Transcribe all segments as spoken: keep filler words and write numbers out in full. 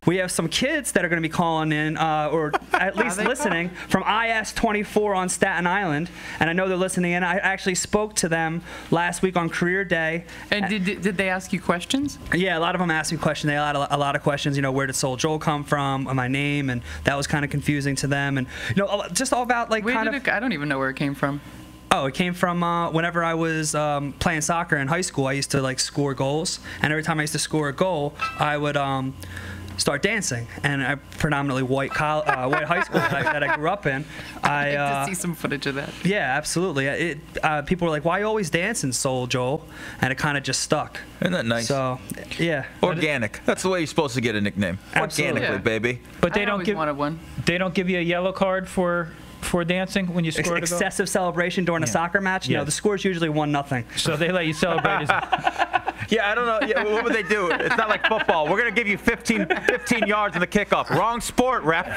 we have some kids that are going to be calling in, uh, or at least listening, from I S twenty-four on Staten Island, and I know they're listening in. I actually spoke to them last week on Career Day. And did, did they ask you questions? Yeah, a lot of them asked me questions. They had a lot, a lot of questions. You know, where did Soul Joel come from? My name, and that was kind of confusing to them. And you know, just all about like Where kind did of. It, I don't even know where it came from. Oh, it came from uh, whenever I was um, playing soccer in high school. I used to like score goals, and every time I used to score a goal, I would um, start dancing. And I predominantly white col- uh, white high school that I, that I grew up in. I I'd uh, like to see some footage of that. Yeah, absolutely. It, uh, people were like, "Why are you always dancing, Soul Joel?" And it kind of just stuck. Isn't that nice? So, yeah. Organic. That's the way you're supposed to get a nickname. Absolutely. Organically, Yeah. baby. But they I don't always give wanted one. they don't give you a yellow card for for dancing when you Ex- score a goal? excessive celebration during a Yeah. soccer match. No, Yes. the score's usually one nothing. So they let you celebrate as Yeah, I don't know. Yeah, what would they do? It's not like football. We're going to give you fifteen, fifteen yards in the kickoff. Wrong sport, ref.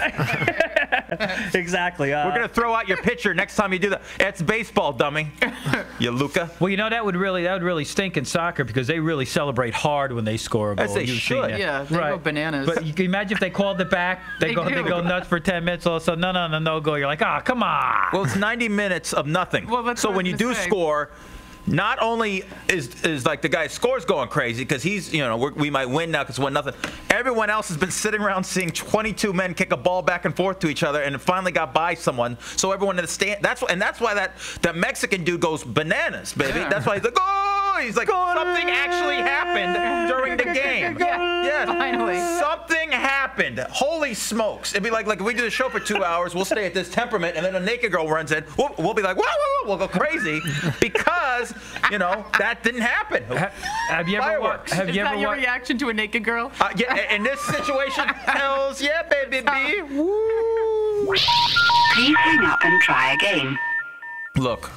Exactly. Uh, We're going to throw out your pitcher next time you do that. It's baseball, dummy. You Luca. Well, you know that would really that would really stink in soccer because they really celebrate hard when they score a goal. As they You've seen should. that. Yeah, they go bananas. But you can imagine if they called it back, they, They go do. they go nuts for ten minutes. All of a sudden, no, no, no, no go. You're like, ah, oh, come on. Well, it's ninety minutes of nothing. Well, that's so what when I you was do gonna say. score, not only is is like the guy's scores going crazy because he's, you know, we're, we might win now because one nothing. Everyone else has been sitting around seeing twenty-two men kick a ball back and forth to each other, and it finally got by someone. So everyone in the stand. That's what, and that's why that that Mexican dude goes bananas, baby. Yeah. That's why he's like, oh, he's like, something actually happened during the game. Yeah, Yes. finally. Something happened. Holy smokes! It'd be like like if we do the show for two hours, we'll stay at this temperament, and then a naked girl runs in. We'll, we'll be like, whoa, whoa, whoa, we'll go crazy because you know that didn't happen. Ha- Have you ever wa- Fireworks. have Is you that ever your wa- reaction to a naked girl? Uh, yeah, in this situation, hells yeah, baby, B. Woo. Please hang up and try again. Look.